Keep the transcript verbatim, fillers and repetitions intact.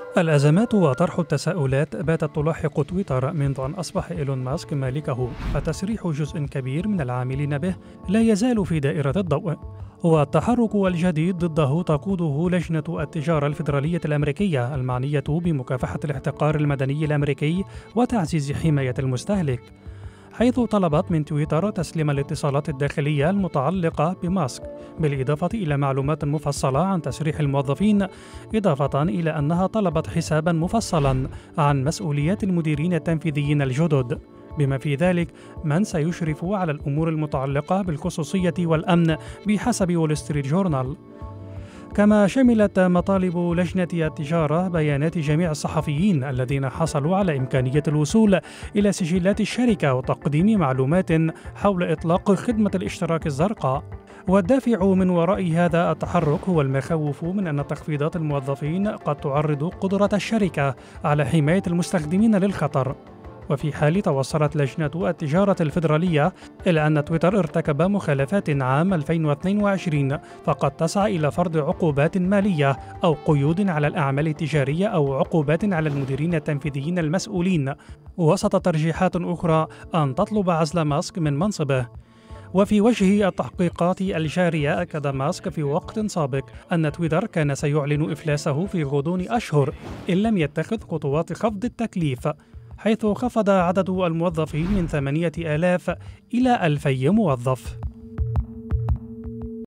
الأزمات وطرح التساؤلات باتت تلاحق تويتر منذ أن أصبح إيلون ماسك مالكه، فتسريح جزء كبير من العاملين به لا يزال في دائرة الضوء. والتحرك الجديد ضده تقوده لجنة التجارة الفيدرالية الأمريكية المعنية بمكافحة الاحتقار المدني الأمريكي وتعزيز حماية المستهلك، حيث طلبت من تويتر تسليم الاتصالات الداخلية المتعلقة بماسك، بالإضافة إلى معلومات مفصلة عن تسريح الموظفين، إضافة إلى أنها طلبت حسابا مفصلا عن مسؤوليات المديرين التنفيذيين الجدد، بما في ذلك من سيشرف على الأمور المتعلقة بالخصوصية والأمن بحسب وول ستريت جورنال. كما شملت مطالب لجنة التجارة بيانات جميع الصحفيين الذين حصلوا على إمكانية الوصول إلى سجلات الشركة وتقديم معلومات حول إطلاق خدمة الاشتراك الزرقاء. والدافع من وراء هذا التحرك هو المخاوف من أن تخفيضات الموظفين قد تعرض قدرة الشركة على حماية المستخدمين للخطر. وفي حال توصلت لجنة التجارة الفيدرالية إلى أن تويتر ارتكب مخالفات عام ألفين واثنين وعشرين، فقد تسعى إلى فرض عقوبات مالية أو قيود على الأعمال التجارية أو عقوبات على المديرين التنفيذيين المسؤولين، وسط ترجيحات أخرى أن تطلب عزل ماسك من منصبه. وفي وجه التحقيقات الجارية، أكد ماسك في وقت سابق أن تويتر كان سيعلن إفلاسه في غضون أشهر إن لم يتخذ خطوات خفض التكليف، حيث خفض عدد الموظفين من ثمانية آلاف إلى ألفي موظف.